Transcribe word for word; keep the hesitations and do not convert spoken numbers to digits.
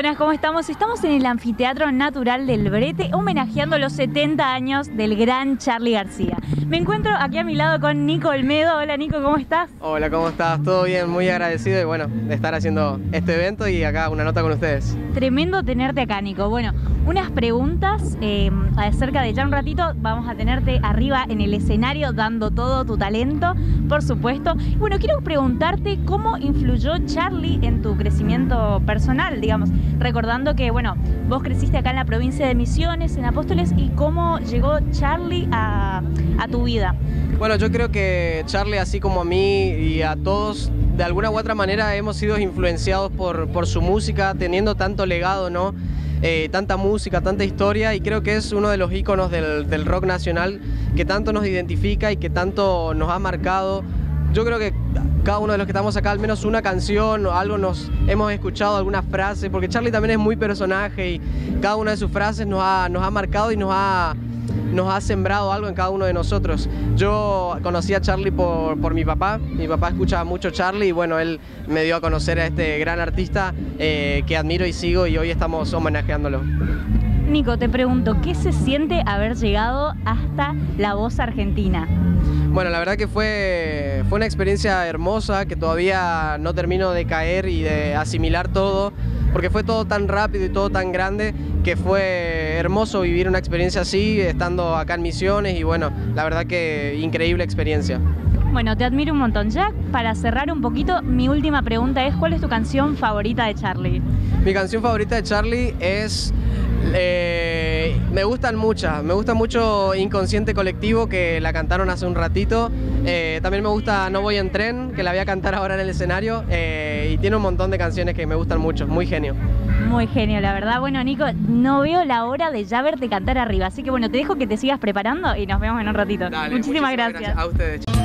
Buenas, ¿cómo estamos? Estamos en el Anfiteatro Natural del Brete, homenajeando los setenta años del gran Charly García. Me encuentro aquí a mi lado con Nico Olmedo. Hola Nico, ¿cómo estás? Hola, ¿cómo estás? Todo bien, muy agradecido y bueno, de estar haciendo este evento y acá una nota con ustedes. Tremendo tenerte acá, Nico. Bueno, unas preguntas eh, acerca de ya un ratito. Vamos a tenerte arriba en el escenario dando todo tu talento, por supuesto. Bueno, quiero preguntarte cómo influyó Charly en tu crecimiento personal, digamos, recordando que, bueno, vos creciste acá en la provincia de Misiones, en Apóstoles, y cómo llegó Charly a, a tu vida. Bueno, yo creo que Charly, así como a mí y a todos, de alguna u otra manera hemos sido influenciados por, por su música, teniendo tanto legado, ¿no? Eh, tanta música, tanta historia, y creo que es uno de los íconos del, del rock nacional que tanto nos identifica y que tanto nos ha marcado. Yo creo que cada uno de los que estamos acá, al menos una canción o algo nos hemos escuchado, alguna frase, porque Charly también es muy personaje y cada una de sus frases nos ha, nos ha marcado y nos ha, nos ha sembrado algo en cada uno de nosotros. Yo conocí a Charly por, por mi papá, mi papá escucha mucho Charly y bueno, él me dio a conocer a este gran artista eh, que admiro y sigo, y hoy estamos homenajeándolo. Nico, te pregunto, ¿qué se siente haber llegado hasta La Voz Argentina? Bueno, la verdad que fue, fue una experiencia hermosa, que todavía no termino de caer y de asimilar todo, porque fue todo tan rápido y todo tan grande, que fue hermoso vivir una experiencia así, estando acá en Misiones, y bueno, la verdad que increíble experiencia. Bueno, te admiro un montón. Ya para cerrar un poquito, mi última pregunta es, ¿cuál es tu canción favorita de Charly? Mi canción favorita de Charly es... Eh, me gustan muchas, me gusta mucho Inconsciente Colectivo, que la cantaron hace un ratito. Eh, también me gusta No Voy en Tren, que la voy a cantar ahora en el escenario. Eh, y tiene un montón de canciones que me gustan mucho, muy genio. Muy genio, la verdad. Bueno, Nico, no veo la hora de ya verte cantar arriba. Así que bueno, te dejo que te sigas preparando y nos vemos en un ratito. Dale, muchísimas, muchísimas gracias. gracias a ustedes.